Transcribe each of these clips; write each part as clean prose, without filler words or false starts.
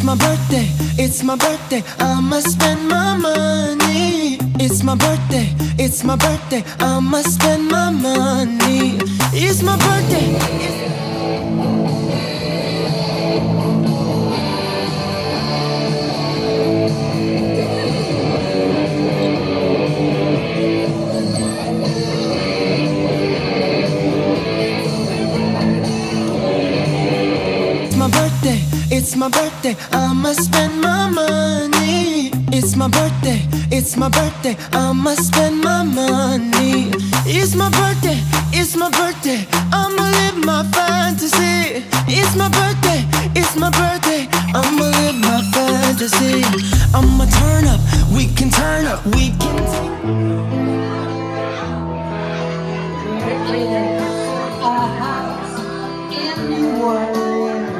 my birthday, it's my birthday, I'ma spend my money. It's my birthday, it's my birthday, I'ma spend my money. It's my birthday. It's my birthday, I'ma spend my money. It's my birthday, it's my birthday, I'ma spend my money. It's my birthday, I'ma live my fantasy. It's my birthday, I'ma live my fantasy. I'ma turn up, we can turn up, we can a house in New Orleans.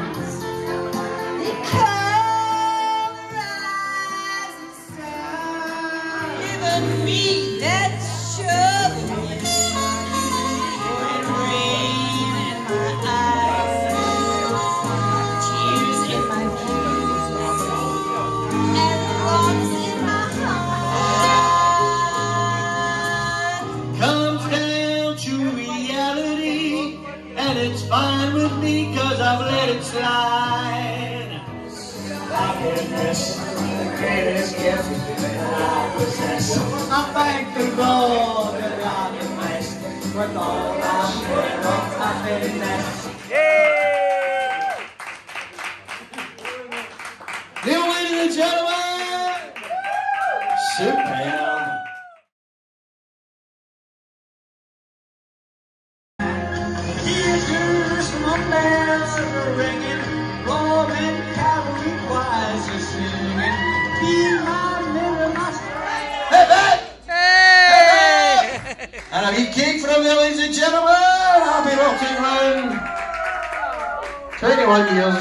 Me that shovel and rain in my eyes, tears in my dreams, and rocks in my heart. Comes down to reality, and it's fine with me, 'cause I've let it slide. Happiness, the greatest gift that I possess. I thank the Lord that I'm blessed with all my happiness. Yeah! Ladies and gentlemen, sit down. Here's my bells are ringing, Roman cavalry choirs are singing. Be my mirror, my strength. Hey, back! Hey! And a wee cake from you, ladies and gentlemen. Happy rocking round. 21 years.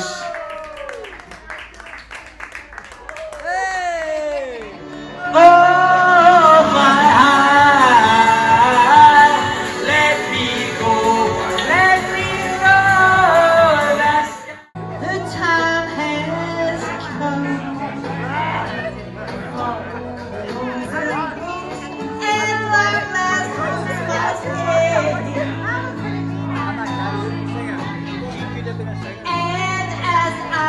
Hey! Oh, my heart, let me go, let me go. The time has come, and like last Christmas Day, and as I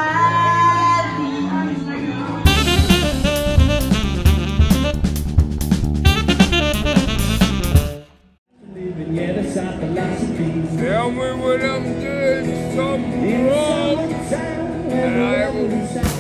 Tell me what I'm doing, something wrong, and I will.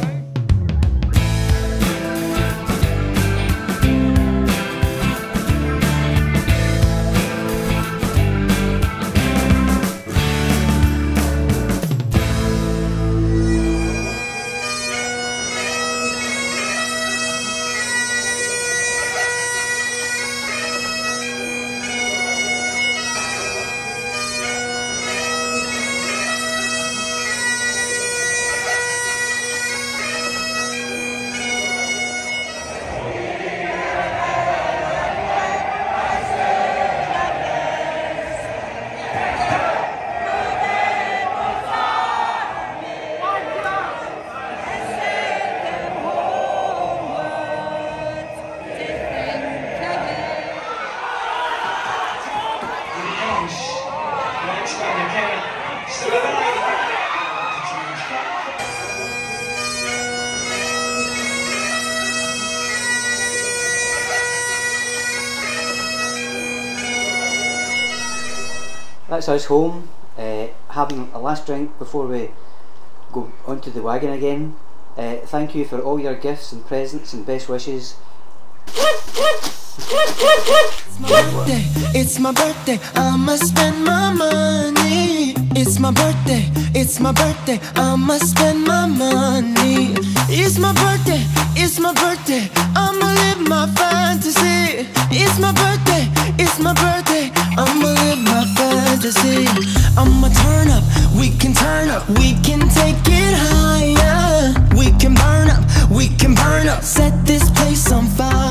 That's us home, having a last drink before we go onto the wagon again. Thank you for all your gifts and presents and best wishes. It's my birthday, I'ma spend my money. It's my birthday, I'ma spend my money. It's my birthday, I'ma live my fantasy. It's my birthday, I'ma live my fantasy. I'ma turn up, we can take it higher. We can burn up, set this place on fire.